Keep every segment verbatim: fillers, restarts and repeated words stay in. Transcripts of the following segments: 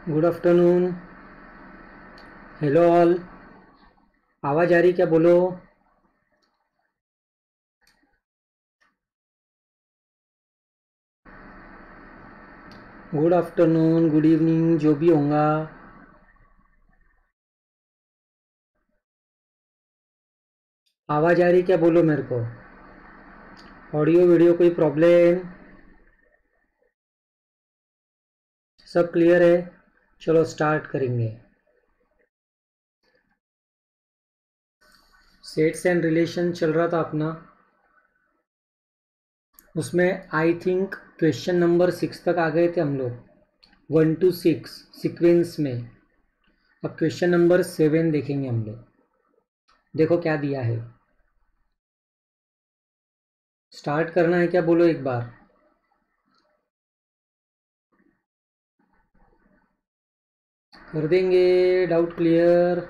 Good afternoon. Hello all. आवाज़ आ रही क्या? बोलो। गुड आफ्टरनून, गुड इवनिंग, जो भी होगा। आवाज़ आ रही क्या? बोलो मेरे को। ऑडियो वीडियो कोई प्रॉब्लम? सब क्लियर है? चलो स्टार्ट करेंगे। सेट्स एंड रिलेशन चल रहा था अपना। उसमें I think question number six तक आ गए थे हम लोग, वन टू सिक्स सीक्वेंस में। अब क्वेश्चन नंबर सेवन देखेंगे हम लोग। देखो क्या दिया है। स्टार्ट करना है क्या? बोलो एक बार। कर देंगे। Doubt clear.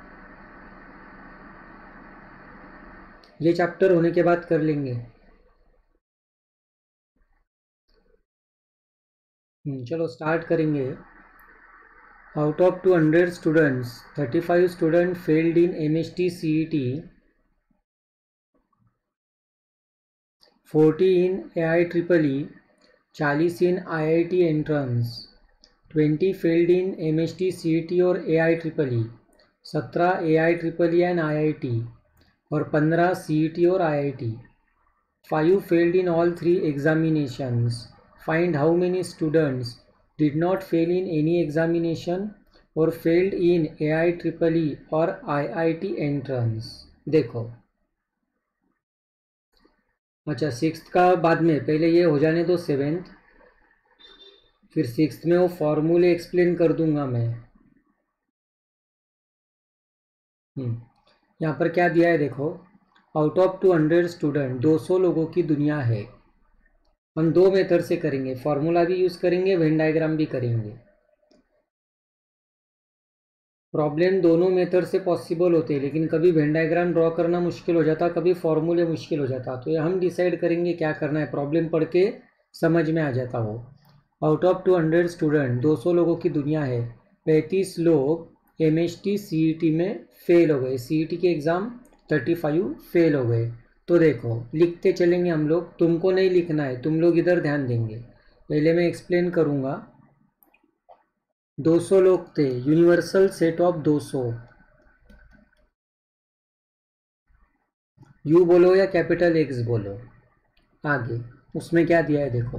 ये चैप्टर होने के बाद कर लेंगे। चलो स्टार्ट करेंगे। Out of two hundred students, thirty five student failed in M H T C E T, forty in A I triple E, चालीस in I I T entrance, twenty failed in M H T C E T और A I triple E, सत्रह A I triple E and I I T और पंद्रह C E T और I I T. Five failed in all three examinations. Find how many students did not fail in any examination और failed in A I triple E और I I T entrance. देखो, अच्छा sixth का बाद में, पहले ये हो जाने दो सेवेंथ, फिर सिक्स्थ में वो फॉर्मूले एक्सप्लेन कर दूंगा मैं। हम्म यहाँ पर क्या दिया है देखो। Out of two hundred student, दो सौ लोगों की दुनिया है। हम दो मेथड से करेंगे, फॉर्मूला भी यूज़ करेंगे, वेन डायग्राम भी करेंगे। प्रॉब्लम दोनों मेथड से पॉसिबल होते हैं, लेकिन कभी वेन डायग्राम ड्रॉ करना मुश्किल हो जाता, कभी फॉर्मूले मुश्किल हो जाता। तो ये हम डिसाइड करेंगे क्या करना है, प्रॉब्लम पढ़ के समझ में आ जाता वो। Out of two hundred student, दो सौ लोगों की दुनिया है, पैंतीस लोग M H T C E T में फेल हो गए। सी ई टी के एग्ज़ाम थर्टी फाइव फेल हो गए। तो देखो लिखते चलेंगे हम लोग, तुमको नहीं लिखना है, तुम लोग इधर ध्यान देंगे। पहले मैं एक्सप्लेन करूँगा। दो सौ लोग थे, यूनिवर्सल सेट ऑफ दो सौ। यू बोलो या कैपिटल एक्स बोलो। आगे उसमें क्या दिया है देखो।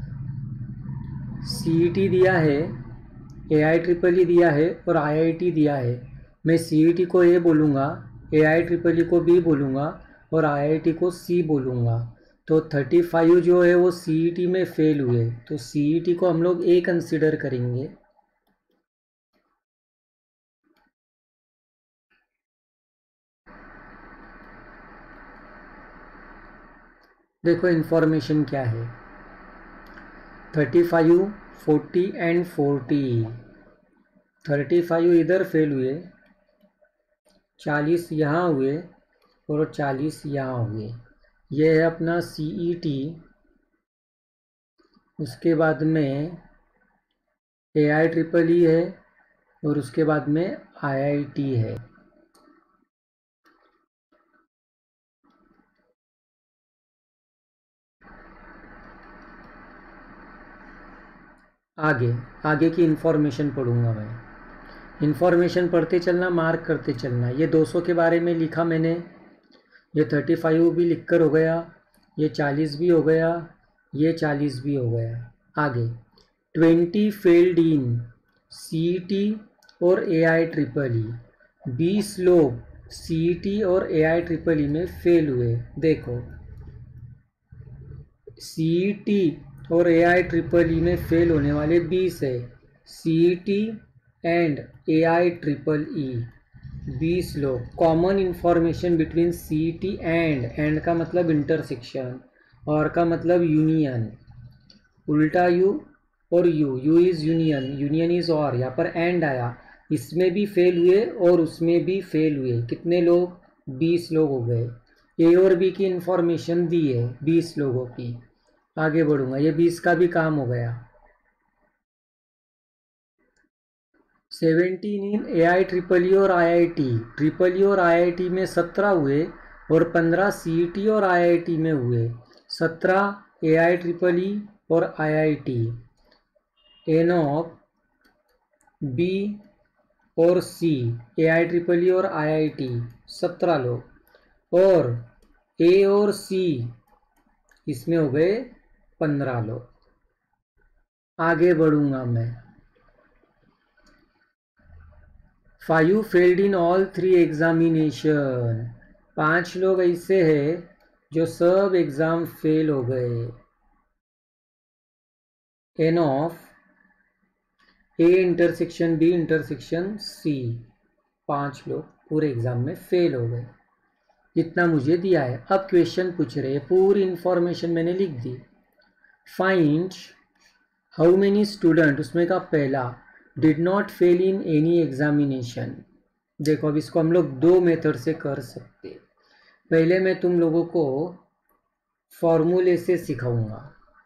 सी ई टी दिया है, ए आई ट्रिपल ई दिया है और आई आई टी दिया है। मैं सी ई टी को ए बोलूँगा, ए आई ट्रिपल ई को बी बोलूँगा और आई आई टी को सी बोलूँगा। तो थर्टी फाइव जो है वो सी ई टी में फेल हुए, तो सी ई टी को हम लोग ए कंसिडर करेंगे। देखो इन्फॉर्मेशन क्या है। Thirty five, forty and forty. Thirty five इधर फेल हुए, चालीस यहाँ हुए और चालीस यहाँ हुए। ये है अपना सी ई टी। उसके बाद में ए आई ट्रिपल ई है और उसके बाद में आई आई टी है। आगे आगे की इन्फॉर्मेशन पढ़ूंगा मैं। इन्फॉर्मेशन पढ़ते चलना, मार्क करते चलना। ये दो सौ के बारे में लिखा मैंने, ये थर्टी फाइव भी लिख कर हो गया, ये चालीस भी हो गया, ये चालीस भी हो गया। आगे twenty failed in C E T और ए आई ट्रिपल ई। बीस लोग सी ई टी और ए आई ट्रिपल ई में फेल हुए। देखो सी ई टी और ए आई ट्रिपल ई में फेल होने वाले बीस है। C E T and A I triple E, बीस लोग। Common information between C E T and, and का मतलब इंटरसेक्शन और का मतलब यूनियन। उल्टा यू और U, U is union, union is और। यहाँ पर एंड आया, इसमें भी फेल हुए और उसमें भी फेल हुए। कितने लोग? बीस लोग हो गए। ए और बी की इंफॉर्मेशन दी है बीस लोगों की। आगे बढ़ूंगा, ये बीस का भी काम हो गया। Seventeen in A I triple E और I I T. Triple E और आई आई टी में सत्रह हुए और पंद्रह सी ई टी और आई आई टी में हुए। सत्रह ए आई ट्रिपल ई और I I T. N of B और C, A I triple E और आई आई टी सत्रह लोग, और ए और सी इसमें हो गए पंद्रह लोग। आगे बढ़ूंगा मैं। Five failed in all three examination. पांच लोग ऐसे हैं जो सब एग्जाम फेल हो गए। N of A intersection B intersection C, पांच लोग पूरे एग्जाम में फेल हो गए। इतना मुझे दिया है। अब क्वेश्चन पूछ रहे हैं, पूरी इंफॉर्मेशन मैंने लिख दी। फाइंड हाउ मेनी स्टूडेंट, उसमें का पहला, did not fail in any examination. देखो अब इसको हम लोग दो मेथड से कर सकते। पहले मैं तुम लोगों को फॉर्मूले से सिखाऊंगा।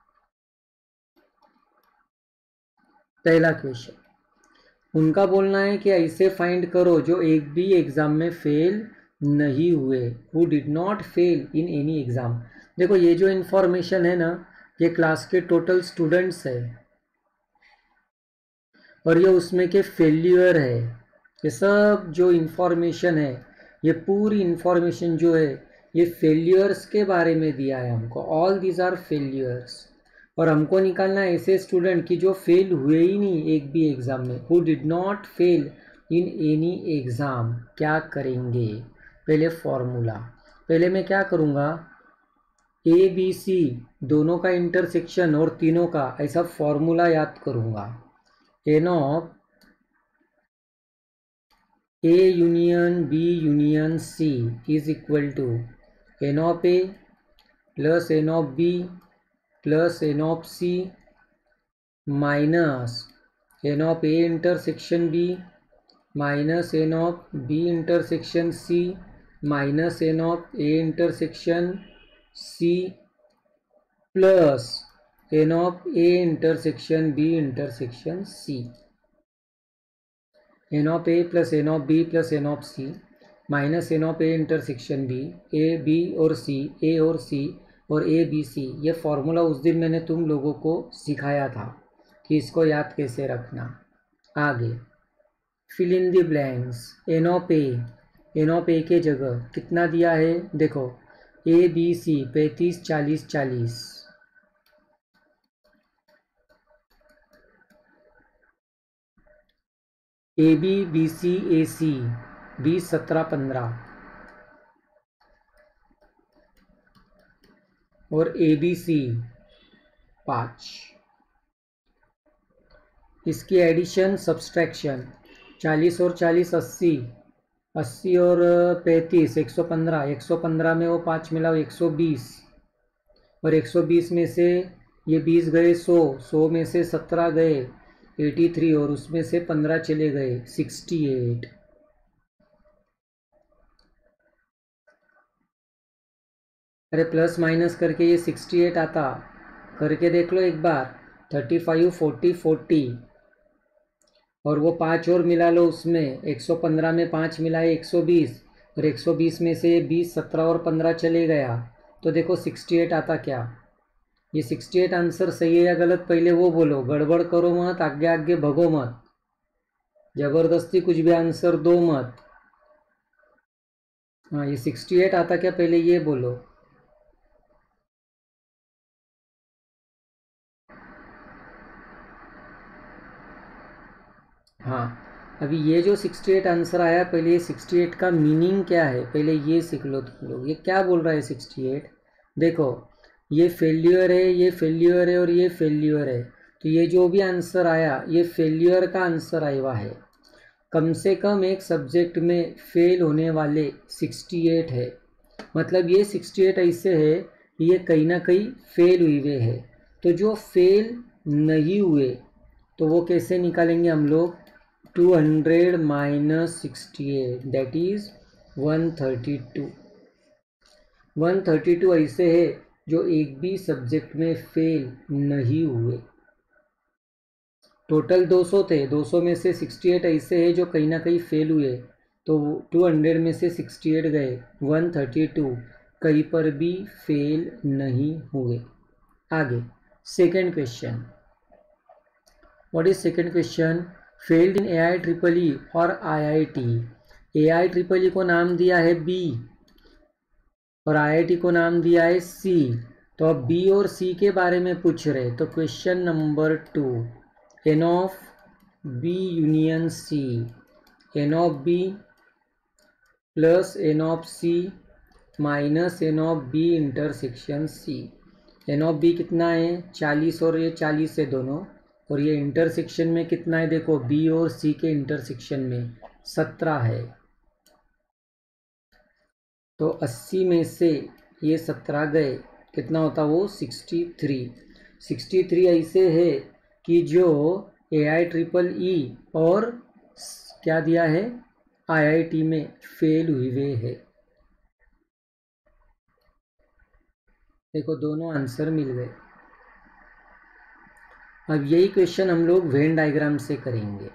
पहला क्वेश्चन, उनका बोलना है कि ऐसे फाइंड करो जो एक भी एग्जाम में फेल नहीं हुए, who did not fail in any exam. देखो ये जो इंफॉर्मेशन है ना, ये क्लास के टोटल स्टूडेंट्स है और ये उसमें के फेल्यूर है। ये सब जो इंफॉर्मेशन है, ये पूरी इंफॉर्मेशन जो है ये फेल्यूर्स के बारे में दिया है हमको। All these are failures. और हमको निकालना है ऐसे स्टूडेंट की जो फेल हुए ही नहीं एक भी एग्ज़ाम में, who did not fail in any exam. क्या करेंगे? पहले फॉर्मूला, पहले मैं क्या करूँगा, ए बी सी दोनों का इंटरसेक्शन और तीनों का ऐसा फॉर्मूला याद करूँगा। N of A union B union C is equal to n of A plus N of B plus N of C minus N of A intersection B minus N of B intersection C minus N of A intersection C plus N of A intersection B intersection C. N of A plus N of B plus N of C minus N of A intersection B, A B और C, ए और सी और ए B C. ये formula उस दिन मैंने तुम लोगों को सिखाया था कि इसको याद कैसे रखना। आगे fill in the blanks. N of A, N of A के जगह कितना दिया है देखो, ए बी सी पैंतीस चालीस चालीस, ए बी बी सी ए सी बीस सत्रह पंद्रह, और ए बी सी पाँच। इसकी एडिशन सब्सट्रैक्शन, चालीस और चालीस अस्सी, अस्सी और पैंतीस एक सौ पंद्रह, एक सौ पंद्रह में वो पाँच मिलाओ एक सौ बीस, और एक सौ बीस में से ये बीस गए सौ, सौ में से सत्रह गए तिरासी, और उसमें से पंद्रह चले गए अड़सठ। अरे प्लस माइनस करके ये अड़सठ आता, करके देख लो एक बार। पैंतीस, चालीस, चालीस और वो पाँच और मिला लो उसमें, एक सौ पंद्रह में पाँच मिलाए एक सौ बीस, और एक सौ बीस में से बीस, सत्रह और पंद्रह चले गया, तो देखो अड़सठ आता क्या। ये अड़सठ आंसर सही है या गलत पहले वो बोलो, गड़बड़ करो मत, आगे आगे भगो मत, जबरदस्ती कुछ भी आंसर दो मत। हाँ ये अड़सठ आता क्या पहले ये बोलो। हाँ अभी ये जो अड़सठ आंसर आया, पहले ये अड़सठ का मीनिंग क्या है पहले ये सीख लो तुम लोग। ये क्या बोल रहा है अड़सठ, देखो ये फेल्यूर है, ये फेल्यूर है और ये फेल्यूर है, तो ये जो भी आंसर आया ये फेल्यूर का आंसर आया हुआ है। कम से कम एक सब्जेक्ट में फेल होने वाले अड़सठ है, मतलब ये अड़सठ ऐसे है ये कहीं ना कहीं फेल हुए है। तो जो फेल नहीं हुए तो वो कैसे निकालेंगे हम लोग, टू हंड्रेड माइनस अड़सठ that is one thirty two. One thirty two ऐसे है जो एक भी सब्जेक्ट में फेल नहीं हुए। टोटल दो सौ थे, दो सौ में से अड़सठ ऐसे हैं जो कहीं ना कहीं फेल हुए, तो दो सौ में से अड़सठ गए, एक सौ बत्तीस कहीं पर भी फेल नहीं हुए। आगे second question, what is second question? Failed in A I triple E और I I T. A I triple ई को नाम दिया है बी और आई आई टी को नाम दिया है सी, तो अब बी और सी के बारे में पूछ रहे, तो question number two, n of B union C, N of B plus N of C minus N of B intersection C. N of B कितना है? चालीस, और ये चालीस है दोनों, और ये इंटरसेक्शन में कितना है? देखो बी और सी के इंटरसेक्शन में सत्रह है, तो अस्सी में से ये सत्रह गए, कितना होता वो? Sixty three. सिक्सटी थ्री ऐसे है कि जो ए आई ट्रिपल ई और क्या दिया है आई आई टी में फेल हुए है। देखो दोनों आंसर मिल गए। अब यही क्वेश्चन हम लोग वेन डायग्राम से करेंगे।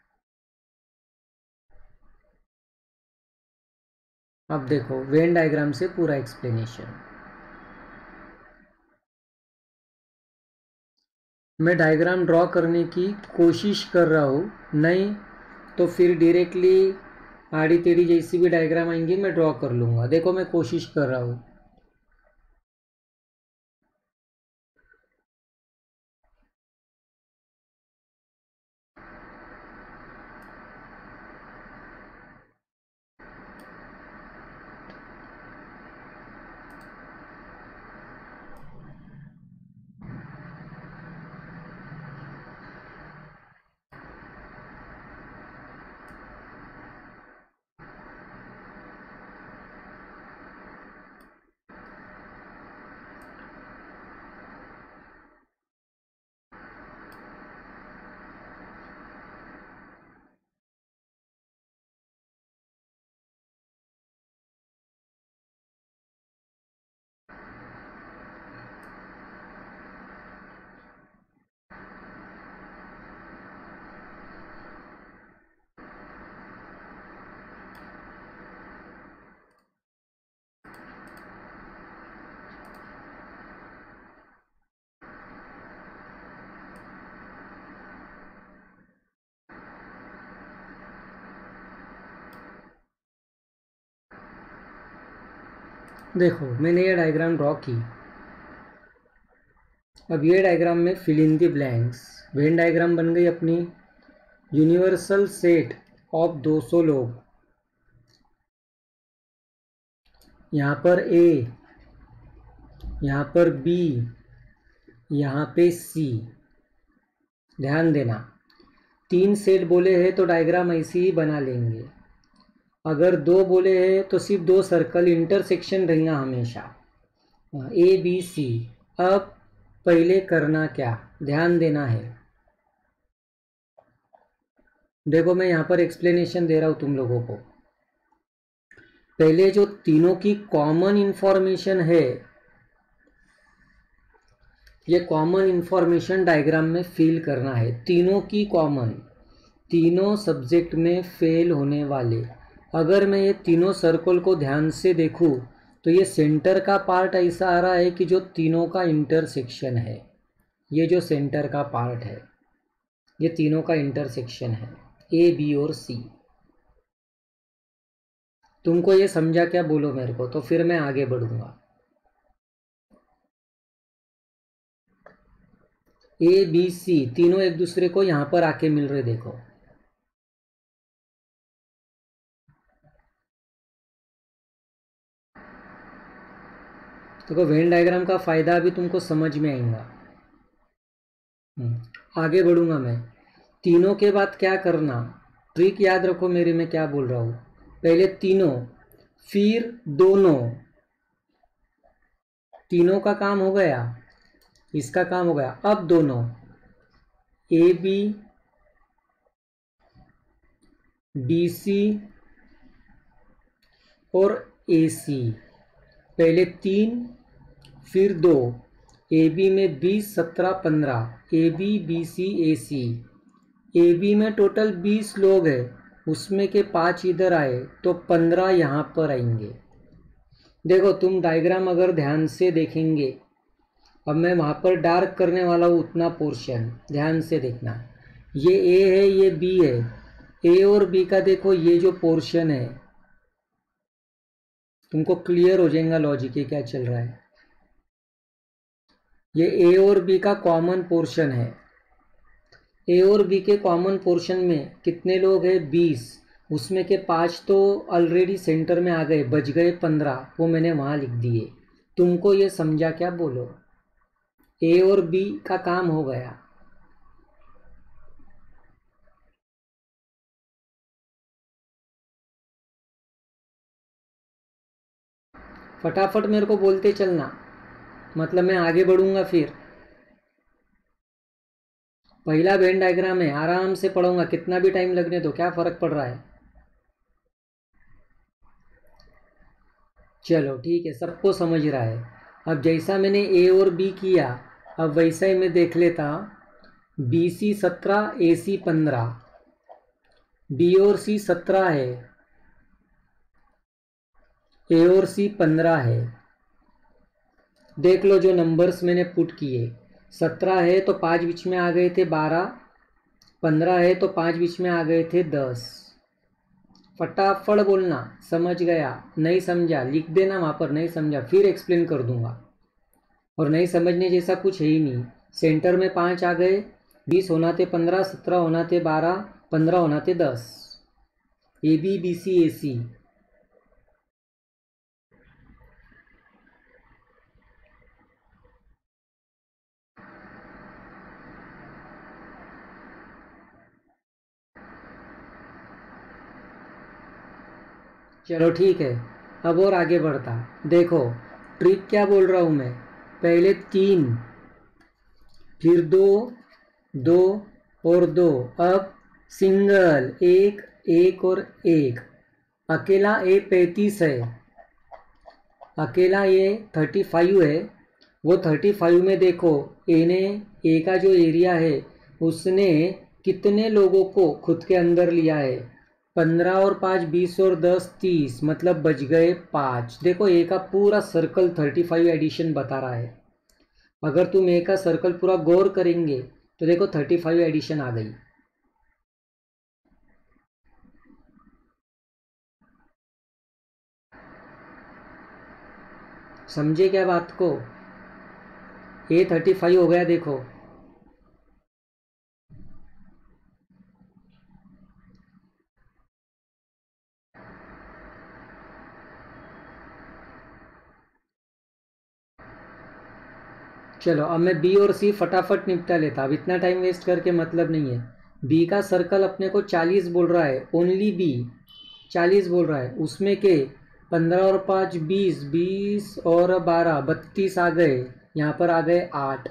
अब देखो वेन डायग्राम से पूरा एक्सप्लेनेशन। मैं डायग्राम ड्रॉ करने की कोशिश कर रहा हूँ, नहीं तो फिर डायरेक्टली आड़ी टेढ़ी जैसी भी डायग्राम आएंगी मैं ड्रॉ कर लूँगा। देखो मैं कोशिश कर रहा हूँ। देखो मैंने ये डायग्राम ड्रॉ की। अब ये डायग्राम में fill in the blanks. Venn diagram बन गई अपनी। यूनिवर्सल सेट ऑफ दो सौ लोग, यहाँ पर ए, यहाँ पर बी, यहाँ पे सी। ध्यान देना तीन सेट बोले हैं तो डायग्राम ऐसे ही बना लेंगे। अगर दो बोले हैं तो सिर्फ दो सर्कल इंटरसेक्शन रहेगा हमेशा, ए बी सी। अब पहले करना क्या, ध्यान देना है। देखो मैं यहाँ पर एक्सप्लेनेशन दे रहा हूँ तुम लोगों को। पहले जो तीनों की कॉमन इंफॉर्मेशन है, ये कॉमन इंफॉर्मेशन डायग्राम में फिल करना है। तीनों की कॉमन, तीनों सब्जेक्ट में फेल होने वाले। अगर मैं ये तीनों सर्कल को ध्यान से देखूं तो ये सेंटर का पार्ट ऐसा आ रहा है कि जो तीनों का इंटरसेक्शन है। ये जो सेंटर का पार्ट है ये तीनों का इंटरसेक्शन है, ए बी और सी। तुमको ये समझा क्या? बोलो मेरे को, तो फिर मैं आगे बढ़ूंगा। ए बी सी तीनों एक दूसरे को यहां पर आके मिल रहे, देखो। देखो वेन डायग्राम का फायदा अभी तुमको समझ में आएगा। आगे बढ़ूंगा मैं। तीनों के बाद क्या करना, ट्रिक याद रखो मेरी, मैं क्या बोल रहा हूं। पहले तीनों, फिर दोनों। तीनों का काम हो गया, इसका काम हो गया। अब दोनों, ए बी, डी सी और ए सी। पहले तीन फिर दो। ए बी में बीस, सत्रह, पंद्रह, A B B C A C. A B में टोटल बीस लोग हैं, उसमें के पाँच इधर आए तो पंद्रह यहाँ पर आएंगे। देखो तुम डायग्राम अगर ध्यान से देखेंगे, अब मैं वहाँ पर डार्क करने वाला हूँ उतना पोर्शन, ध्यान से देखना। ये ए है, ये बी है, ए और बी का देखो ये जो पोर्शन है, तुमको क्लियर हो जाएगा लॉजिक ये क्या चल रहा है। ये ए और बी का कॉमन पोर्शन है। ए और बी के कॉमन पोर्शन में कितने लोग हैं? बीस। उसमें के पाँच तो ऑलरेडी सेंटर में आ गए, बच गए पंद्रह, वो मैंने वहाँ लिख दिए। तुमको ये समझा क्या? बोलो। ए और बी का काम हो गया। फटाफट मेरे को बोलते चलना, मतलब मैं आगे बढ़ूंगा। फिर पहला वेन डायग्राम है, आराम से पढ़ूंगा, कितना भी टाइम लगने दो, क्या फर्क पड़ रहा है। चलो ठीक है, सबको समझ रहा है। अब जैसा मैंने ए और बी किया, अब वैसा ही मैं देख लेता। बी सी सत्रह, ए सी पंद्रह, बी और सी सत्रह है, ए और सी पंद्रह है। देख लो जो नंबर्स मैंने पुट किए, सत्रह है तो पाँच बीच में आ गए थे बारह, पंद्रह है तो पाँच बीच में आ गए थे दस। फटाफट बोलना, समझ गया? नहीं समझा लिख देना वहाँ पर, नहीं समझा फिर एक्सप्लेन कर दूंगा। और नहीं समझने जैसा कुछ है ही नहीं। सेंटर में पाँच आ गए, बीस होना थे पंद्रह, सत्रह होना थे बारह, पंद्रह होना थे दस। A B B C A C. चलो ठीक है, अब और आगे बढ़ता। देखो ट्रिक क्या बोल रहा हूँ मैं, पहले तीन, फिर दो, दो और दो, अब सिंगल, एक, एक और एक। अकेला ए पैंतीस है, अकेला ये थर्टी फाइव है। वो थर्टी फाइव में देखो ए ने, ए का जो एरिया है उसने कितने लोगों को खुद के अंदर लिया है? पंद्रह और पाँच बीस और दस तीस, मतलब बच गए पाँच। देखो ए का पूरा सर्कल थर्टी फाइव एडिशन बता रहा है। अगर तुम ए का सर्कल पूरा गौर करेंगे तो देखो थर्टी फाइव एडिशन आ गई। समझे क्या बात को? ए थर्टी फाइव हो गया देखो। चलो अब मैं बी और सी फटाफट निपटा लेता, अब इतना टाइम वेस्ट करके मतलब नहीं है। बी का सर्कल अपने को चालीस बोल रहा है, ओनली बी चालीस बोल रहा है। उसमें के पंद्रह और पाँच बीस, बीस और बारह बत्तीस आ गए, यहाँ पर आ गए आठ।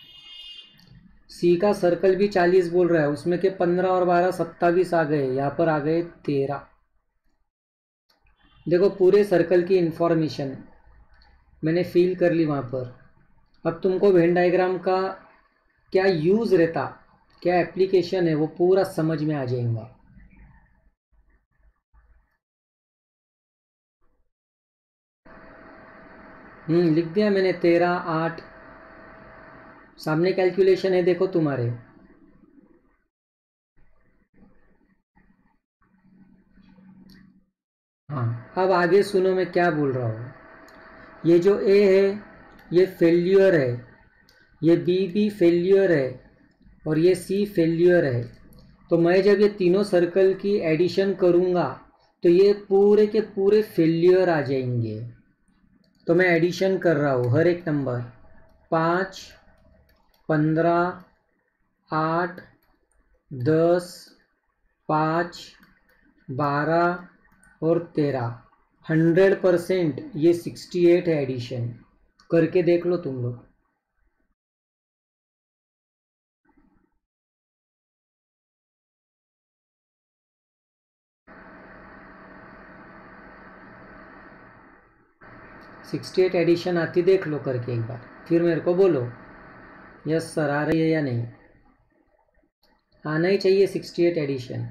सी का सर्कल भी चालीस बोल रहा है, उसमें के पंद्रह और बारह सत्ताईस आ गए, यहाँ पर आ गए तेरह। देखो पूरे सर्कल की इंफॉर्मेशन मैंने फिल कर ली वहाँ पर। अब तुमको वेन डायग्राम का क्या यूज़ रहता, क्या एप्लीकेशन है, वो पूरा समझ में आ जाएगा। हम्म लिख दिया मैंने, तेरह आठ, सामने कैलकुलेशन है देखो तुम्हारे। हाँ अब आगे सुनो मैं क्या बोल रहा हूँ। ये जो ए है ये फेल्यूर है, ये बी भी फेल्यूर है, और ये सी फेल्यूर है। तो मैं जब ये तीनों सर्कल की एडिशन करूँगा तो ये पूरे के पूरे फेल्यूर आ जाएंगे। तो मैं एडिशन कर रहा हूँ हर एक नंबर, पाँच, पंद्रह, आठ, दस, पाँच, बारह और तेरह। हंड्रेड परसेंट ये सिक्सटी एट है एडिशन। करके देख लो तुम लोग। सिक्सटी एट एडिशन आती देख लो करके एक बार, फिर मेरे को बोलो यस सर आ रही है या नहीं। आना ही चाहिए सिक्सटी एट एडिशन।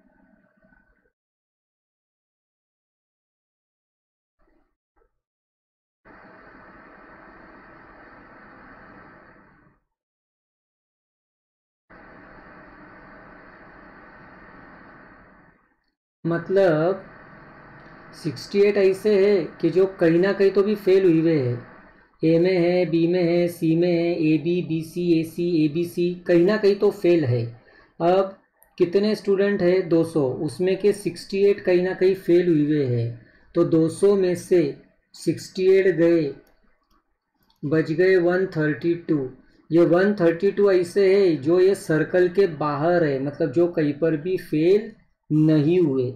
मतलब सिक्सटी एट ऐसे है कि जो कहीं ना कहीं तो भी फेल हुई हुए है, ए में है, बी में है, सी में है, A B B C A C A B C कहीं ना कहीं तो फेल है। अब कितने स्टूडेंट है दो सौ, उसमें के सिक्सटी एट कहीं ना कहीं फेल हुए हुए है, तो दो सौ में से सिक्सटी एट गए, बच गए वन थर्टी टू। ये वन थर्टी टू ऐसे है जो ये सर्कल के बाहर है, मतलब जो कहीं पर भी फेल नहीं हुए।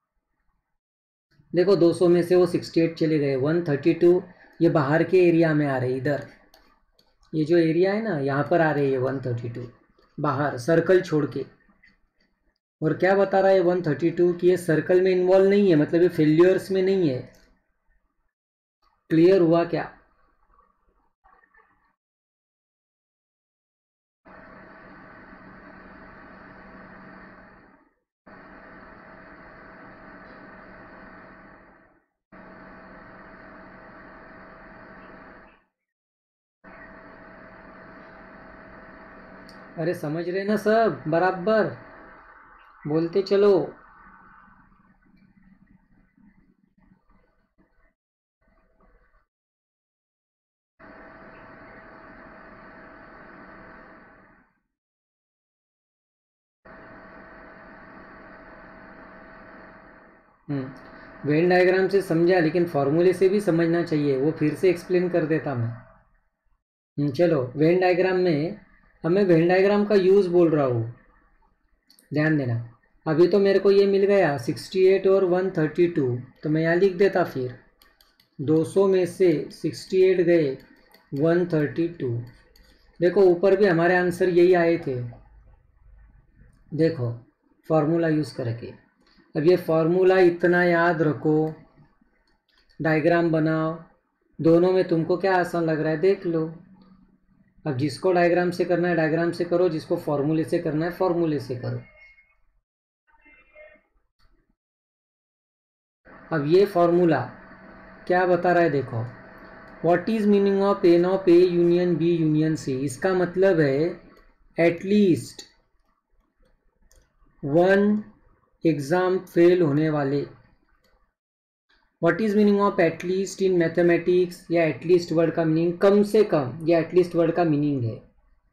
देखो दो सौ में से वो सिक्सटी एट चले गए, वन थर्टी टू ये बाहर के एरिया में आ रहे, इधर ये जो एरिया है ना यहाँ पर आ रहे हैं वन थर्टी टू बाहर सर्कल छोड़ के। और क्या बता रहा है वन थर्टी टू कि ये सर्कल में इन्वॉल्व नहीं है, मतलब ये फेल्यूर्स में नहीं है। क्लियर हुआ क्या? अरे समझ रहे ना सब, बराबर बोलते चलो। हम्म वेन डायग्राम से समझा, लेकिन फॉर्मूले से भी समझना चाहिए, वो फिर से एक्सप्लेन कर देता मैं। हम्म, चलो वेन डायग्राम में, अब मैं वेन डायग्राम का यूज़ बोल रहा हूँ, ध्यान देना। अभी तो मेरे को ये मिल गया सिक्सटी एट और वन थर्टी टू, तो मैं यहाँ लिख देता, फिर दो सौ में से सिक्सटी एट गए, वन थर्टी टू। देखो ऊपर भी हमारे आंसर यही आए थे, देखो फार्मूला यूज़ करके। अब ये फार्मूला इतना याद रखो, डायग्राम बनाओ, दोनों में तुमको क्या आसान लग रहा है देख लो। अब जिसको डायग्राम से करना है डायग्राम से करो, जिसको फॉर्मूले से करना है फॉर्मूले से करो। अब ये फॉर्मूला क्या बता रहा है देखो, what is meaning of N of A union B union C. इसका मतलब है एटलीस्ट वन एग्जाम फेल होने वाले। What is meaning of at least in mathematics, या एटलीस्ट वर्ड का मीनिंग कम से कम, या एटलीस्ट वर्ड का मीनिंग है।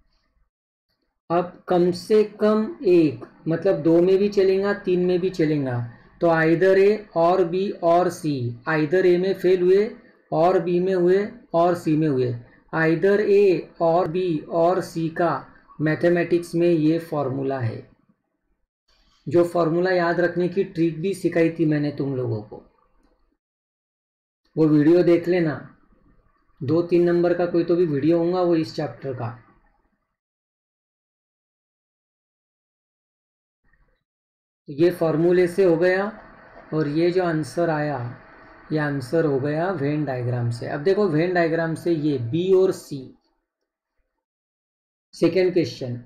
अब कम से कम एक मतलब दो में भी चलेगा, तीन में भी चलेगा, तो आइदर ए और बी और सी। आइदर ए में फेल हुए और बी में हुए और सी में हुए, आइदर ए और बी और सी का मैथमेटिक्स में ये फॉर्मूला है। जो फॉर्मूला याद रखने की ट्रिक भी सिखाई थी मैंने तुम लोगों को, वो वीडियो देख लेना। दो तीन नंबर का कोई तो भी वीडियो होगा वो इस चैप्टर का। ये फॉर्मूले से हो गया, और ये जो आंसर आया ये आंसर हो गया वेन डायग्राम से। अब देखो वेन डायग्राम से ये बी और सी, सेकेंड क्वेश्चन।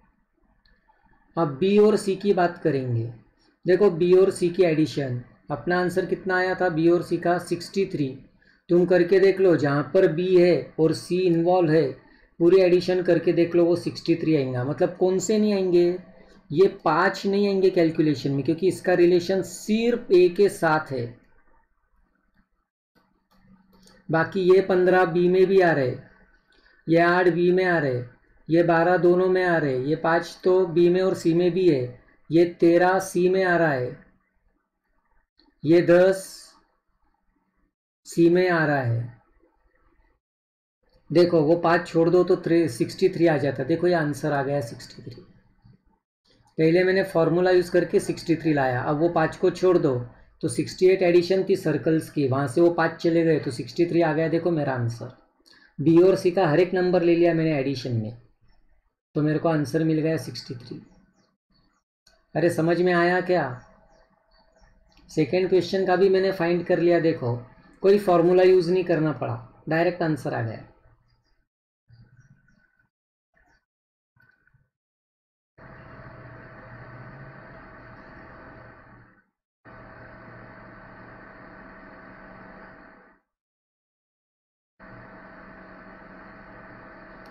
अब बी और सी की बात करेंगे। देखो बी और सी की एडिशन, अपना आंसर कितना आया था बी और सी का, सिक्सटी थ्री। तुम करके देख लो, जहाँ पर बी है और सी इन्वॉल्व है पूरी एडिशन करके देख लो, वो सिक्सटी थ्री आएगा। मतलब कौन से नहीं आएंगे, ये पाँच नहीं आएंगे कैलकुलेशन में, क्योंकि इसका रिलेशन सिर्फ ए के साथ है। बाकी ये पंद्रह बी में भी आ रहे, ये आठ बी में आ रहे, ये बारह दोनों में आ रहे, ये पाँच तो बी में और सी में भी है, ये तेरह सी में आ रहा है, ये दस सी में आ रहा है। देखो वो पाँच छोड़ दो तो थ्री सिक्सटी थ्री आ जाता। देखो ये आंसर आ गया सिक्सटी थ्री। पहले मैंने फॉर्मूला यूज़ करके सिक्सटी थ्री लाया, अब वो पाँच को छोड़ दो तो सिक्सटी एट एडिशन थी सर्कल्स की, वहाँ से वो पाँच चले गए तो सिक्सटी थ्री आ गया। देखो मेरा आंसर बी और सी का हर एक नंबर ले लिया मैंने एडिशन में, तो मेरे को आंसर मिल गया सिक्सटी थ्री। अरे समझ में आया क्या? सेकेंड क्वेश्चन का भी मैंने फाइंड कर लिया, देखो कोई फॉर्मूला यूज़ नहीं करना पड़ा, डायरेक्ट आंसर आ गया।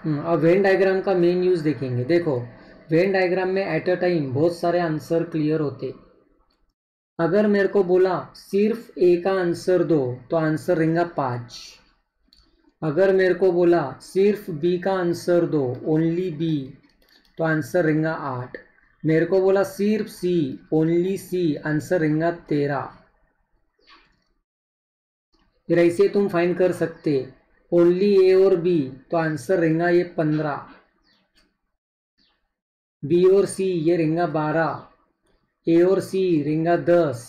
अब वेन डायग्राम का मेन यूज देखेंगे। देखो वेन डायग्राम में एट अ टाइम बहुत सारे आंसर क्लियर होते। अगर मेरे को बोला सिर्फ ए का आंसर दो तो आंसर रहेगा पाँच। अगर मेरे को बोला सिर्फ बी का आंसर दो, ओनली बी, तो आंसर रहेगा आठ। मेरे को बोला सिर्फ सी, ओनली सी, आंसर रहेगा तेरह। फिर ऐसे तुम फाइंड कर सकते ओनली ए और बी, तो आंसर रहेगा ये पंद्रह। बी और सी ये रहेगा बारह, ए और सी रहेगा दस।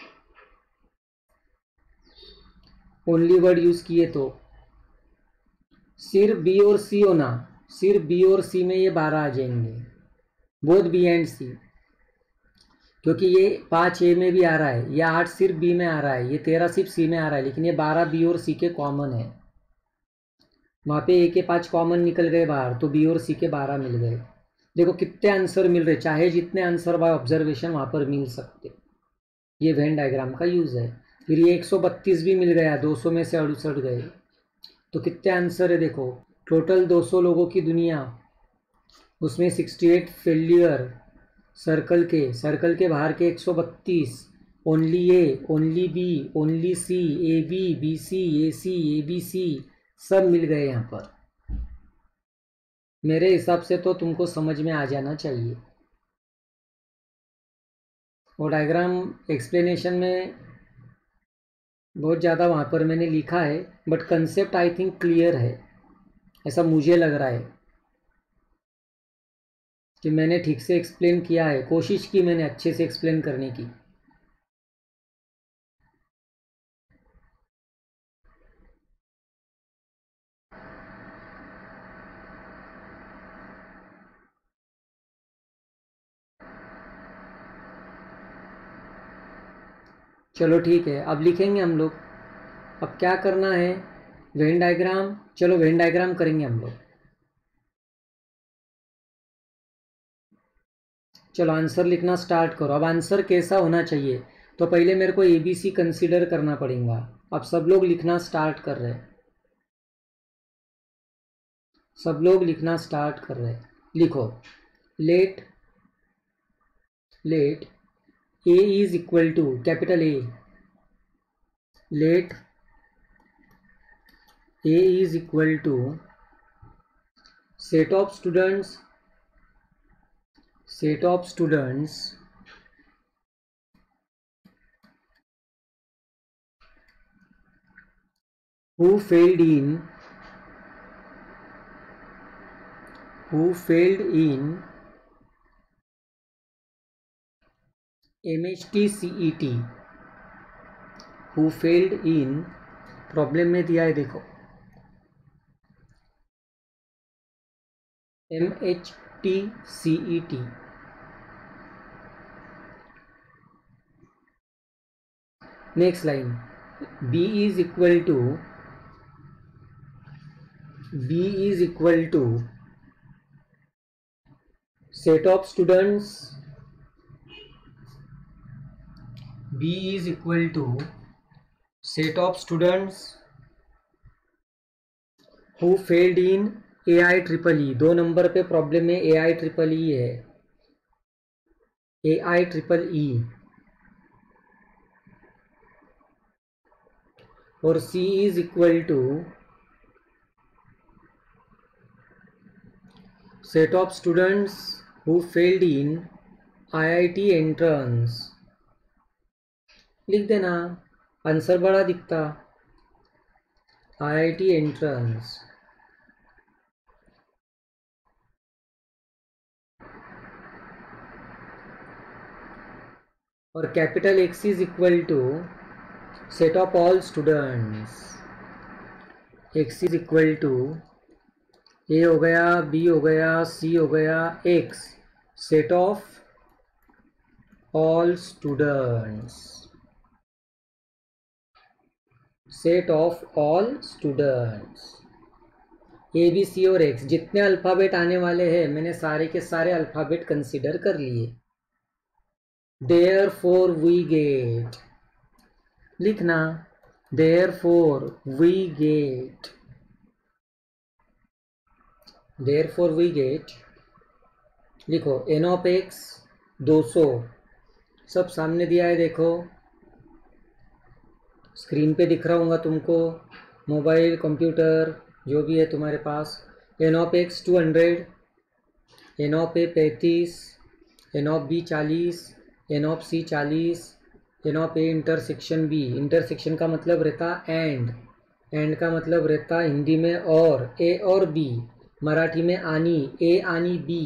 ओनली वर्ड यूज किए तो सिर्फ बी और सी होना, सिर्फ बी और सी में ये बारह आ जाएंगे, बोथ बी एंड सी, क्योंकि ये पाँच ए में भी आ रहा है, ये आठ सिर्फ बी में आ रहा है, ये तेरह सिर्फ सी में आ रहा है, लेकिन ये बारह बी और सी के कॉमन है। वहाँ पे ए के पाँच कॉमन निकल गए बाहर, तो बी और सी के बारह मिल गए। देखो कितने आंसर मिल रहे, चाहे जितने आंसर बाय ऑब्जर्वेशन वहाँ पर मिल सकते। ये वेन डायग्राम का यूज़ है। फिर ये एक सौ बत्तीस भी मिल गया, दो सौ में से अड़सठ गए, तो कितने आंसर है देखो। टोटल दो सौ लोगों की दुनिया, उसमें अड़सठ फेलियर सर्कल के, सर्कल के बाहर के एक सौ बत्तीस, only A, only B, only C, A B, B C, A C, A B C, सब मिल गए यहाँ पर। मेरे हिसाब से तो तुमको समझ में आ जाना चाहिए। वो डायग्राम एक्सप्लेनेशन में बहुत ज़्यादा वहाँ पर मैंने लिखा है, but concept I think clear है, ऐसा मुझे लग रहा है कि मैंने ठीक से एक्सप्लेन किया है, कोशिश की मैंने अच्छे से एक्सप्लेन करने की। चलो ठीक है, अब लिखेंगे हम लोग। अब क्या करना है, वेन डायग्राम, चलो वेन डायग्राम करेंगे हम लोग। चलो आंसर लिखना स्टार्ट करो। अब आंसर कैसा होना चाहिए, तो पहले मेरे को ए बी सी कंसिडर करना पड़ेगा। अब सब लोग लिखना स्टार्ट कर रहे हैं, सब लोग लिखना स्टार्ट कर रहे हैं। लिखो let let A is equal to capital A, let A is equal to set of students, set of students who failed in who failed in M H T C E T, who failed in, problem में दिया है देखो M H T C E T। Next line, B is equal to B is equal to set of students, B is equal to set of students who failed in A I triple E. दो नंबर पे problem में ए I triple ई है, ए I triple E, और C is equal to set of students who failed in I I T entrance. लिख देना, answer बड़ा दिखता, आई आई टी एंट्रेंस। और capital X is equal to set of all students, X is equal to A हो गया, B हो गया, C हो गया, X, set of all students, set of all students, A B C और X. जितने alphabet आने वाले हैं मैंने सारे के सारे अल्फ़ाबेट कंसीडर कर लिए। Therefore we get, लिखना therefore we get therefore we get, लिखो एन ऑफ एक्स दो सौ, सब सामने दिया है, देखो स्क्रीन पे दिख रहा होगा तुमको, मोबाइल कंप्यूटर जो भी है तुम्हारे पास। N of X two hundred, N of A पैंतीस, एन ऑफ बी चालीस, एन ऑफ सी चालीस, N of A intersection B, intersection का मतलब रहता एंड, एंड का मतलब रहता हिंदी में और, ए और बी, मराठी में आनी, ए आनी B.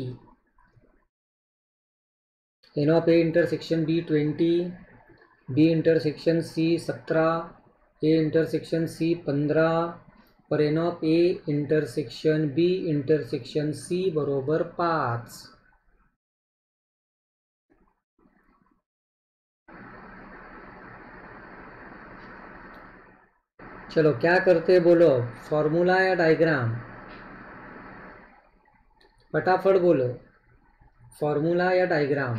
N of A intersection B twenty, B intersection C सत्रह, ए इंटरसेक्शन सी पंद्रह और N of A intersection B intersection C बरोबर पाँच। चलो क्या करते बोलो, फॉर्मूला या डायग्राम? फटाफट बोलो, फॉर्मूला या डायग्राम?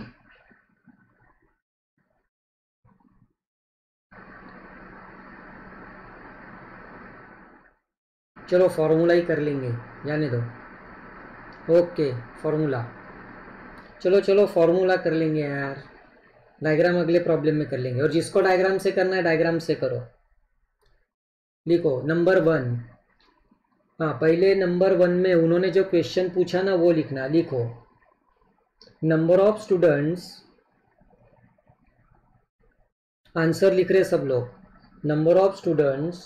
चलो फॉर्मूला ही कर लेंगे, जाने दो। ओके फॉर्मूला, चलो चलो फॉर्मूला कर लेंगे यार, डायग्राम अगले प्रॉब्लम में कर लेंगे। और जिसको डायग्राम से करना है डायग्राम से करो। लिखो नंबर वन, हाँ पहले नंबर वन में उन्होंने जो क्वेश्चन पूछा ना वो लिखना। लिखो नंबर ऑफ स्टूडेंट्स, आंसर लिख रहे सब लोग, number of students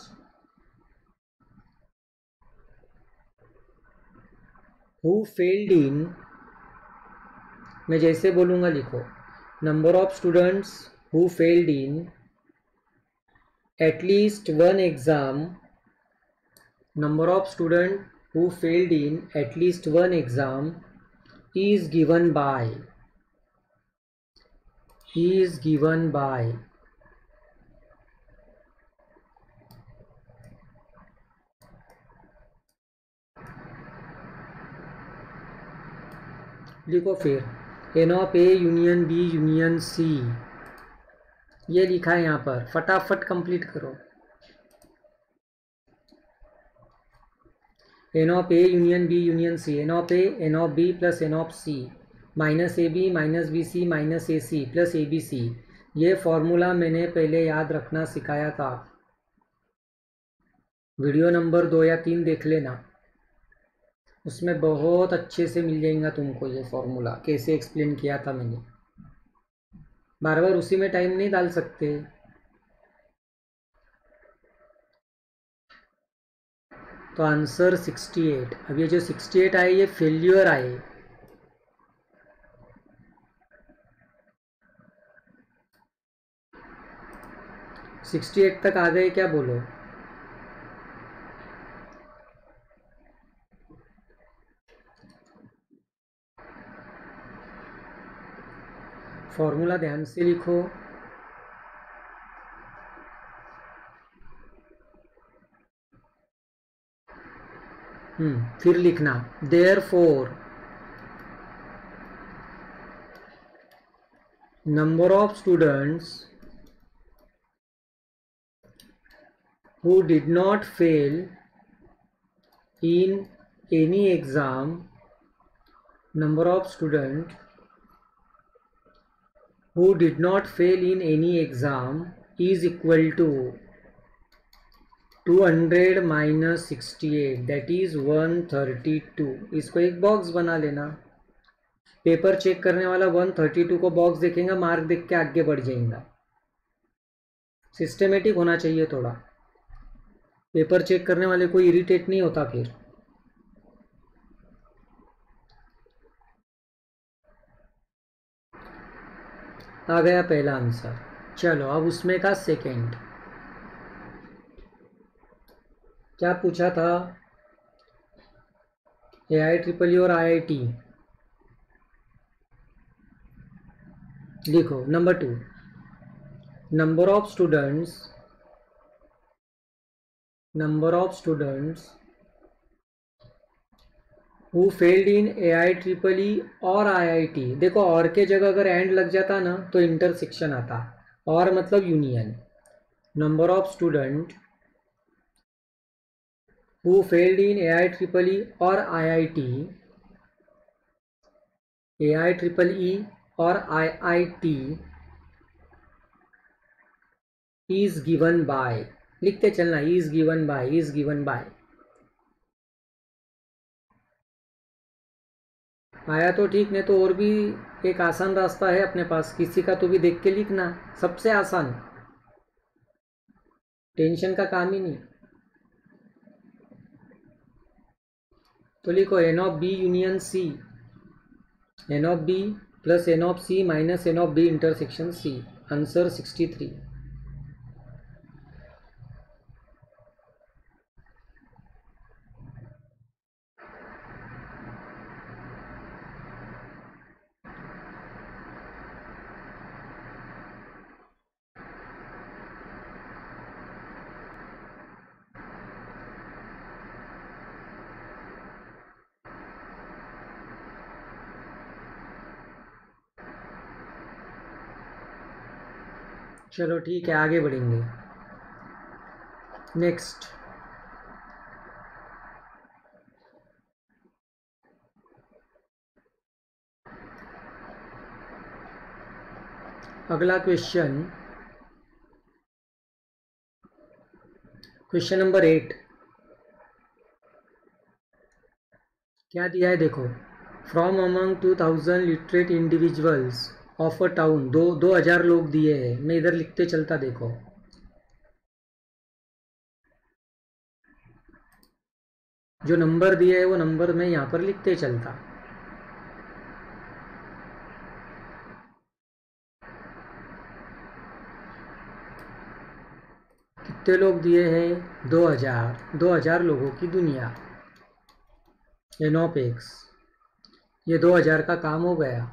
who failed in, मैं जैसे बोलूँगा लिखो, number of students who failed in at least one exam, number of students who failed in at least one exam is given by, is given by लिखो फिर N of A union B union C, ये लिखा है यहाँ पर, फटाफट complete करो। N of A union B union C, N of A N of B plus N of C minus A B minus B C minus A C plus A B C. ये formula मैंने पहले याद रखना सिखाया था, video number दो या तीन देख लेना, उसमें बहुत अच्छे से मिल जाएगा तुमको ये फॉर्मूला, कैसे एक्सप्लेन किया था मैंने। बार बार उसी में टाइम नहीं डाल सकते। तो आंसर सिक्सटी एट, अब ये जो सिक्सटी एट आए ये फेल्यूर आए। सिक्सटी एट तक आ गए क्या बोलो? फॉर्मूला ध्यान से लिखो। हम्म फिर लिखना therefore number of students who did not fail in any exam, number of students who did not fail in any exam is equal to two hundred minus sixty eight, that is one thirty two. इसको एक box बना लेना, paper check करने वाला one thirty two को box देखेगा, mark देख के आगे बढ़ जाएगा। सिस्टमेटिक होना चाहिए थोड़ा, पेपर चेक करने वाले को इरिटेट नहीं होता फिर। आ गया पहला आंसर। चलो अब उसमें का सेकंड, क्या पूछा था? ए आई ट्रिपल ई और आई आई टी। लिखो number two, number of students, number of students who failed in A I triple E और आई आई टी। देखो और के जगह अगर एंड लग जाता ना तो इंटरसेक्शन आता, और मतलब union. Number of student who failed in A I triple E or I I T, A I triple E or I I T is given by, लिखते चलना, is given by, is given by। आया तो ठीक, नहीं तो और भी एक आसान रास्ता है अपने पास, किसी का तो भी देख के लिखना, सबसे आसान, टेंशन का काम ही नहीं। तो लिखो N of B union C, N of B plus N of C minus N of B intersection C, answer sixty three. चलो ठीक है, आगे बढ़ेंगे। नेक्स्ट, अगला क्वेश्चन, क्वेश्चन नंबर एट। क्या दिया है देखो, from among two thousand literate individuals of a town, दो दो हजार लोग दिए हैं, मैं इधर लिखते चलता देखो, जो नंबर दिए है वो नंबर मैं यहाँ पर लिखते चलता। कितने लोग दिए हैं, दो हजार, दो हजार लोगों की दुनिया, एन ऑफ एक्स, ये दो हजार का काम हो गया।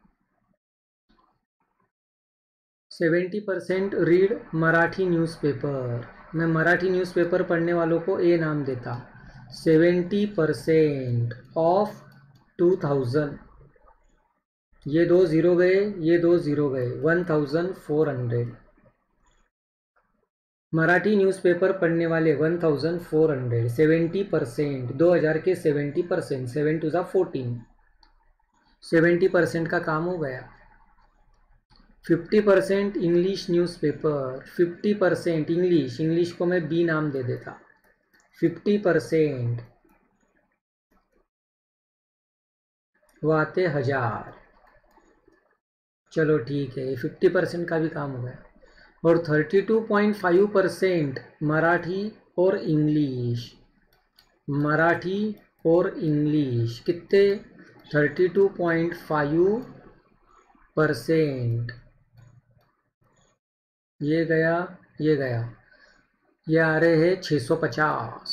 Seventy percent read Marathi newspaper, मैं मराठी न्यूज़पेपर पढ़ने वालों को ए नाम देता। Seventy percent of two thousand, ये दो ज़ीरो गए, ये दो ज़ीरो गए, one thousand four hundred. Marathi newspaper पढ़ने वाले one thousand four hundred, seventy percent, दो हज़ार के सेवेंटी परसेंट, सेवन टू ज़ा फोर्टीन, सेवेंटी परसेंट का काम हो गया। Fifty percent English newspaper, fifty percent English, English को मैं बी नाम दे देता, फिफ्टी परसेंट, वो आते हजार। चलो ठीक है, फिफ्टी परसेंट का भी काम हो गया। और thirty two point five percent Marathi और इंग्लिश, मराठी और इंग्लिश कितने, thirty two point five percent, ये गया, ये गया, ये आ रहे हैं छः सौ पचास,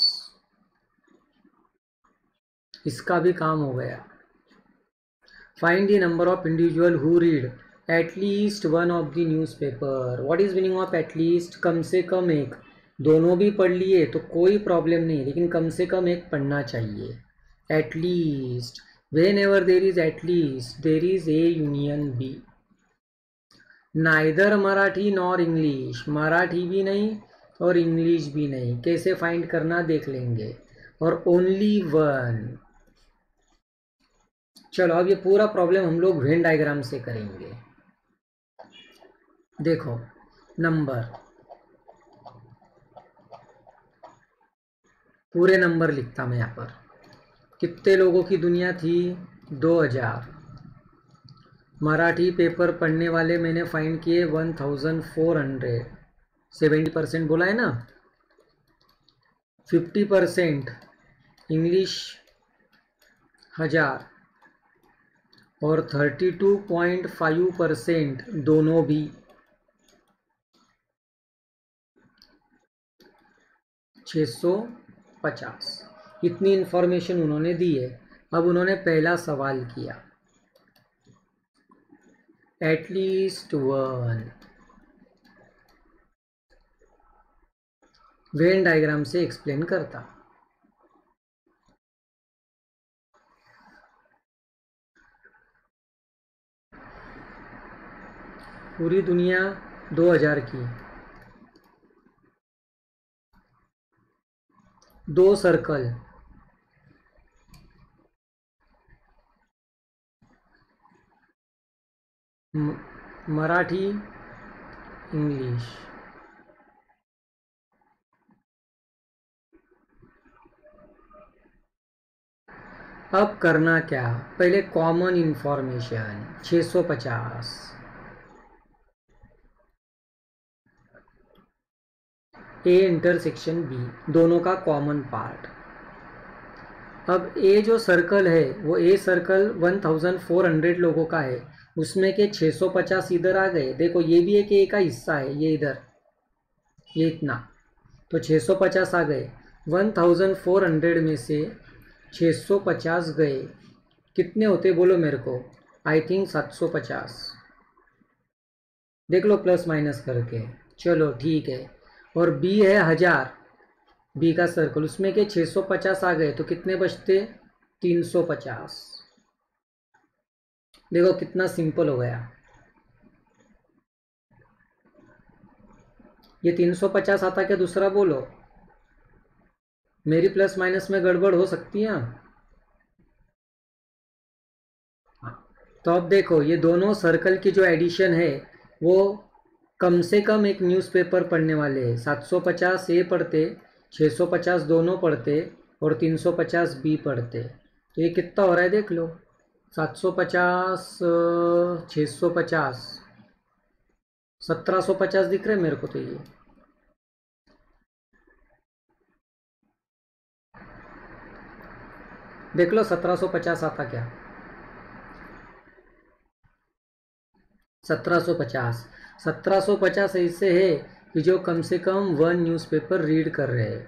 इसका भी काम हो गया। Find the number of individual who read at least one of the newspaper. What is meaning of at least, कम से कम एक, दोनों भी पढ़ लिए तो कोई प्रॉब्लम नहीं, लेकिन कम से कम एक पढ़ना चाहिए। At least, whenever there is at least there is A union B. Neither Marathi nor English, Marathi भी नहीं और इंग्लिश भी नहीं, कैसे फाइंड करना देख लेंगे। और ओनली वन। चलो अब ये पूरा प्रॉब्लम हम लोग वेन डायग्राम से करेंगे। देखो नंबर, पूरे नंबर लिखता मैं यहाँ पर, कितने लोगों की दुनिया थी, दो हजार। मराठी पेपर पढ़ने वाले मैंने फाइंड किए one thousand four hundred, seventy percent बोला है ना। फिफ्टी परसेंट इंग्लिश हजार, और thirty two point five percent दोनों भी, छः सौ पचास। इतनी इन्फॉर्मेशन उन्होंने दी है। अब उन्होंने पहला सवाल किया, एटलीस्ट वन, वेन डायग्राम से एक्सप्लेन करता। पूरी दुनिया दो हजार की, दो सर्कल, मराठी इंग्लिश। अब करना क्या, पहले कॉमन इंफॉर्मेशन छः सौ पचास, ए इंटरसेक्शन बी, दोनों का कॉमन पार्ट। अब ए जो सर्कल है वो ए सर्कल चौदह सौ लोगों का है, उसमें के छः सौ पचास इधर आ गए। देखो ये भी एक ए का हिस्सा है, ये इधर, ये इतना, तो छः सौ पचास आ गए। चौदह सौ में से छः सौ पचास गए, कितने होते बोलो मेरे को? आई थिंक सात सौ पचास, देख लो प्लस माइनस करके। चलो ठीक है। और बी है हज़ार, बी का सर्कल, उसमें के छः सौ पचास आ गए, तो कितने बचते? तीन सौ पचास। देखो कितना सिंपल हो गया। ये तीन सौ पचास आता क्या दूसरा बोलो? मेरी प्लस माइनस में गड़बड़ हो सकती है। तो अब देखो ये दोनों सर्कल की जो एडिशन है वो कम से कम एक न्यूज़पेपर पढ़ने वाले हैं। सात सौ पचास ए पढ़ते, छः सौ पचास दोनों पढ़ते और तीन सौ पचास बी पढ़ते। तो ये कितना हो रहा है देख लो, सात सौ पचास, छः सौ पचास, सत्रह सौ पचास दिख रहे हैं मेरे को। तो ये देख लो सत्रह सौ पचास आता क्या? सत्रह सौ पचास, सत्रह सौ पचास ऐसे है कि जो कम से कम वन न्यूज़पेपर रीड कर रहे हैं।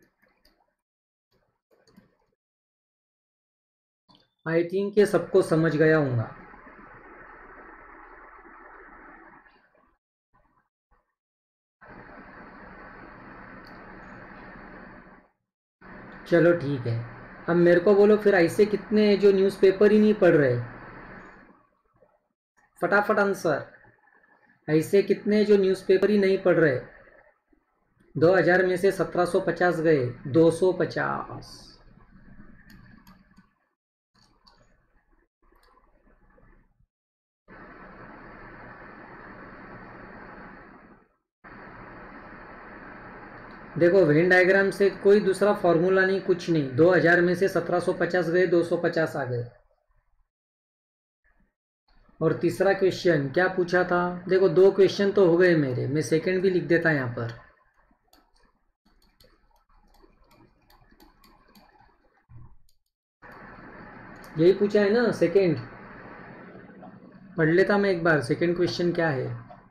आई थिंक ये सबको समझ गया होगा। चलो ठीक है। अब मेरे को बोलो फिर ऐसे कितने हैं जो न्यूज़पेपर ही नहीं पढ़ रहे? फटाफट आंसर। ऐसे कितने हैं जो न्यूज़पेपर ही नहीं पढ़ रहे? दो हज़ार में से सत्रह सौ पचास गए, दो सौ पचास। देखो वेन डायग्राम से कोई दूसरा फॉर्मूला नहीं, कुछ नहीं। दो हज़ार में से सत्रह सौ पचास गए, दो सौ पचास आ गए। और तीसरा क्वेश्चन क्या पूछा था? देखो दो क्वेश्चन तो हो गए मेरे, मैं सेकंड भी लिख देता यहाँ पर। यही पूछा है ना सेकंड? पढ़ लेता मैं एक बार, सेकंड क्वेश्चन क्या है।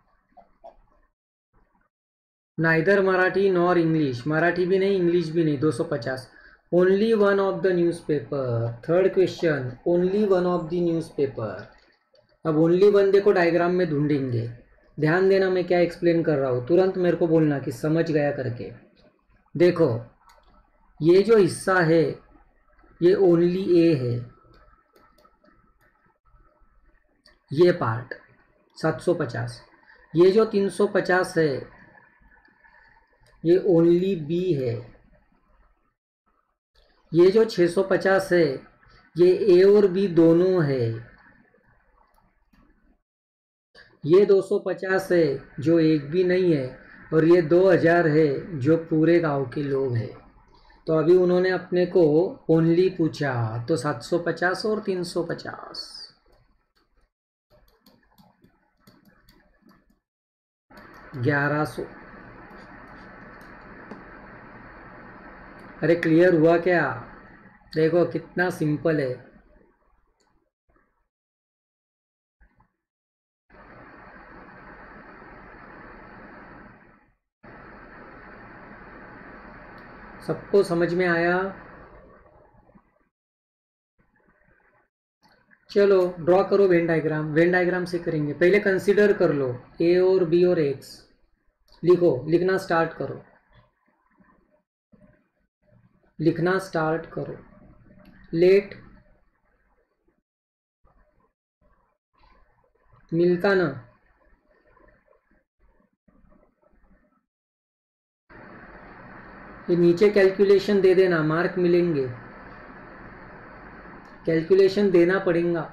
Neither Marathi nor English, Marathi भी नहीं इंग्लिश भी नहीं, दो सौ पचास। Only one of the newspaper. Third question, only one of the newspaper. अब ओनली वन देखो डायग्राम में ढूंढेंगे। ध्यान देना मैं क्या एक्सप्लेन कर रहा हूँ, तुरंत मेरे को बोलना कि समझ गया करके। देखो ये जो हिस्सा है ये ओनली ए है, ये पार्ट सात सौ पचास। ये जो तीन सौ पचास है ये ओनली बी है। ये जो छः सौ पचास है ये ए और बी दोनों है। ये दो सौ पचास है जो एक भी नहीं है, और ये दो हज़ार है जो पूरे गांव के लोग हैं। तो अभी उन्होंने अपने को ओनली पूछा, तो सात सौ पचास और तीन सौ पचास, ग्यारह सौ। अरे क्लियर हुआ क्या? देखो कितना सिंपल है। सबको समझ में आया? चलो ड्रॉ करो वेन डायग्राम। वेन डायग्राम से करेंगे, पहले कंसीडर कर लो ए और बी और एक्स। लिखो, लिखना स्टार्ट करो, लिखना स्टार्ट करो। लेट, मिलता ना? ये नीचे कैलकुलेशन दे देना, मार्क मिलेंगे, कैलकुलेशन देना पड़ेगा।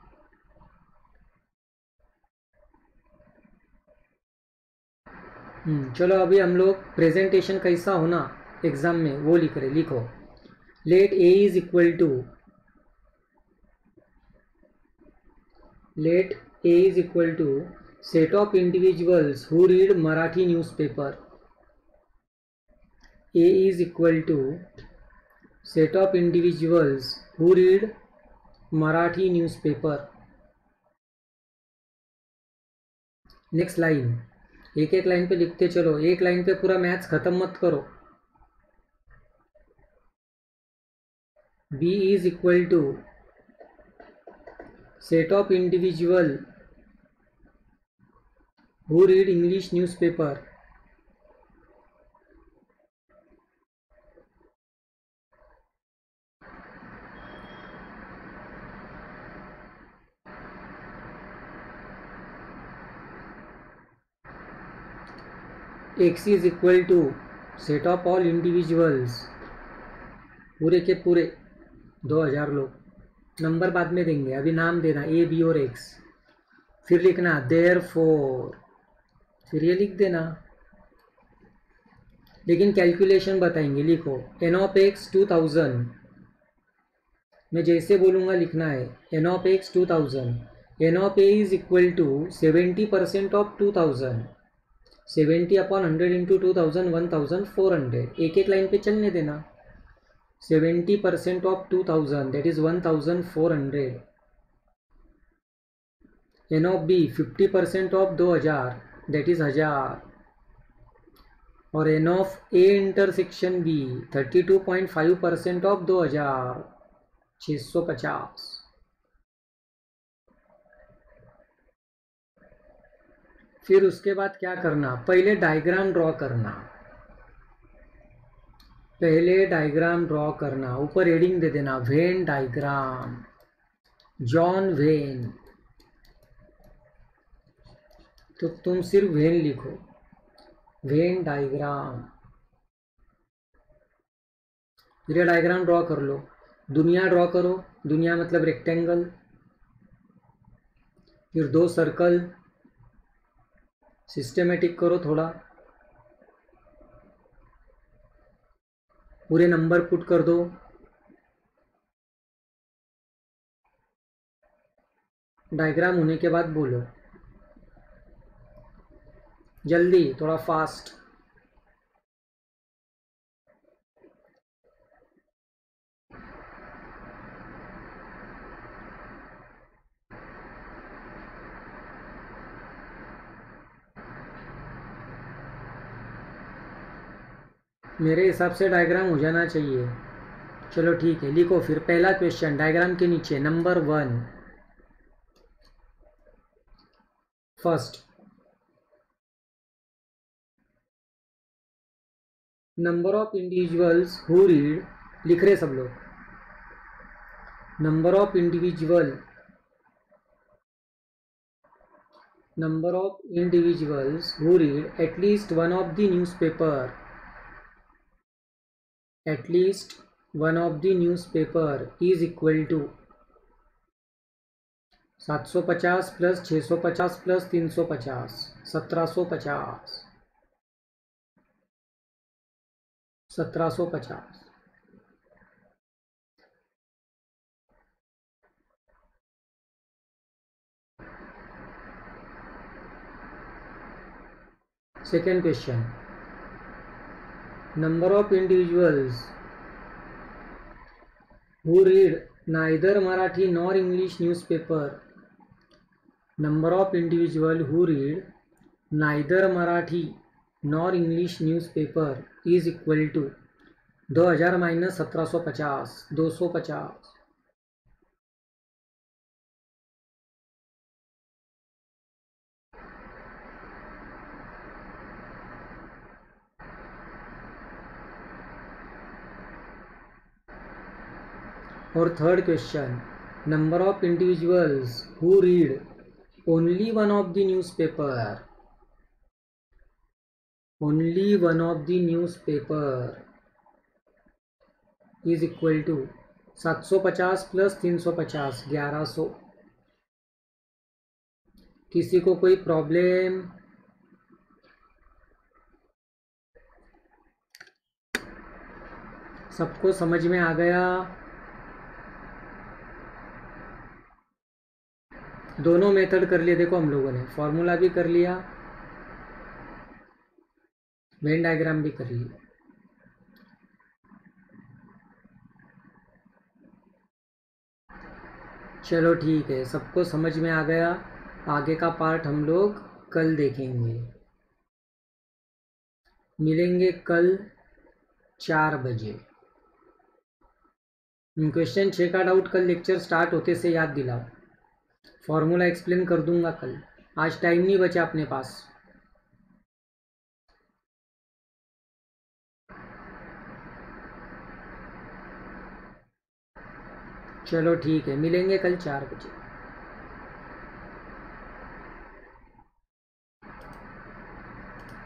हम्म चलो अभी हम लोग प्रेजेंटेशन कैसा होना एग्जाम में वो लिख रहे। लिखो let A is equal to let A is equal to set of individuals who read Marathi newspaper. A is equal to set of individuals who read Marathi newspaper. Next line, एक एक लाइन पे लिखते चलो, एक लाइन पे पूरा मैथ्स खत्म मत करो। B is equal to set of individual who read English newspaper. X is equal to set of all individuals, पूरे के पूरे दो हजार लोग, नंबर बाद में देंगे, अभी नाम देना ए बी और एक्स, फिर लिखना देयर फोर, फिर ये लिख देना, लेकिन कैलकुलेशन बताएंगे। लिखो N of X two thousand, मैं जैसे बोलूँगा लिखना है। N of X two thousand, N of A is equal to seventy percent of two thousand, seventy upon hundred into two thousand, one thousand four hundred, एक एक line पे चलने देना। Seventy percent of two thousand that is one thousand four hundred. N of B fifty percent of दो हज़ार that is हज़ार, और N of A intersection B thirty two point five percent of दो हज़ार छः सौ पचास। फिर उसके बाद क्या करना, पहले डायग्राम ड्रॉ करना, पहले डायग्राम ड्रॉ करना, ऊपर हेडिंग दे देना वेन डायग्राम, जॉन वेन, तो तुम सिर्फ वेन लिखो, वेन डायग्राम। फिर डायग्राम ड्रॉ कर लो, दुनिया ड्रॉ करो, दुनिया मतलब रेक्टेंगल, फिर दो सर्कल, सिस्टमेटिक करो थोड़ा, पूरे नंबर पुट कर दो। डायग्राम होने के बाद बोलो जल्दी, थोड़ा फास्ट। मेरे हिसाब से डायग्राम हो जाना चाहिए। चलो ठीक है, लिखो फिर पहला क्वेश्चन डायग्राम के नीचे, number one, first, number of individuals who read, लिख रहे सब लोग, number of individual, number of individuals who read at least one of the newspaper, at least one of the newspaper is equal to सात सौ पचास plus छः सौ पचास प्लस तीन सौ पचास, सत्रह सौ पचास, सत्रह सौ पचास। Second question, number of individuals who read neither Marathi nor English newspaper, number of individuals who read neither Marathi nor English newspaper is equal to दो हज़ार माइनस सत्रह सौ पचास, दो सौ पचास। और third question, number of individuals who read only one of the newspaper, only one of the newspaper is equal to सात सौ पचास प्लस तीन सौ पचास ग्यारह सौ। किसी को कोई प्रॉब्लम? सबको समझ में आ गया? दोनों मेथड कर लिए देखो हम लोगों ने, फॉर्मूला भी कर लिया, वेन डायग्राम भी कर लिया। चलो ठीक है, सबको समझ में आ गया। आगे का पार्ट हम लोग कल देखेंगे। मिलेंगे कल चार बजे। क्वेश्चन छः का डाउट कल लेक्चर स्टार्ट होते से याद दिलाओ। फॉर्मूला एक्सप्लेन कर दूंगा कल, आज टाइम नहीं बचा अपने पास। चलो ठीक है, मिलेंगे कल चार बजे।